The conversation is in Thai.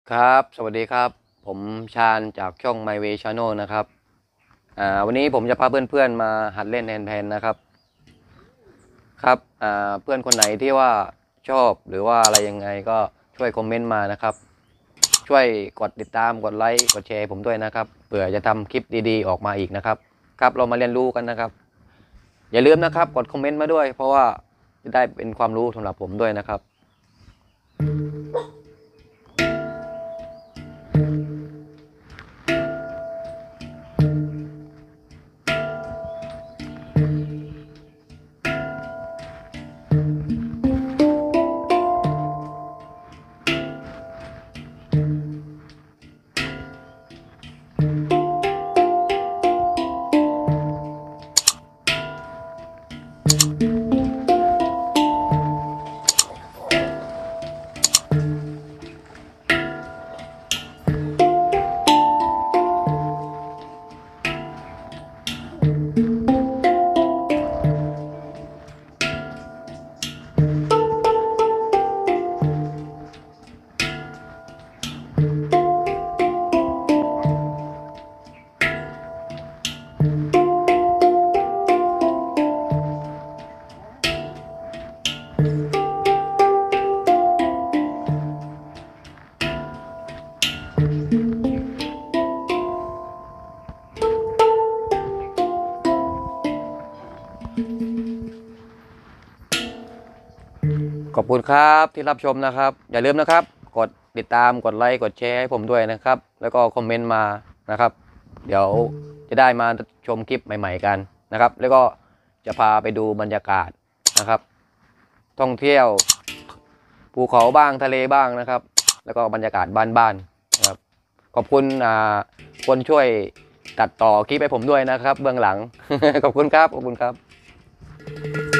ครับสวัสดีครับผมชาญจากช่อง My Way Channel นะครับวันนี้ผมจะพาเพื่อนๆมาหัดเล่นแฮนด์แพนนะครับครับเพื่อนคนไหนที่ว่าชอบหรือว่าอะไรยังไงก็ช่วยคอมเมนต์มานะครับช่วยกดติดตามกดไลค์กดแชร์ผมด้วยนะครับเผื่อจะทำคลิปดีๆออกมาอีกนะครับครับเรามาเรียนรู้กันนะครับอย่าลืมนะครับกดคอมเมนต์มาด้วยเพราะว่าจะได้เป็นความรู้สำหรับผมด้วยนะครับ ขอบคุณครับที่รับชมนะครับอย่าลืมนะครับกดติดตามกดไลค์กดแชร์ให้ผมด้วยนะครับแล้วก็คอมเมนต์มานะครับเดี๋ยวจะได้มาชมคลิปใหม่ๆกันนะครับแล้วก็จะพาไปดูบรรยากาศนะครับท่องเที่ยวภูเขาบ้างทะเลบ้างนะครับแล้วก็บรรยากาศบ้านๆนะครับขอบคุณคนช่วยตัดต่อคลิปให้ผมด้วยนะครับเบื้องหลัง ขอบคุณครับ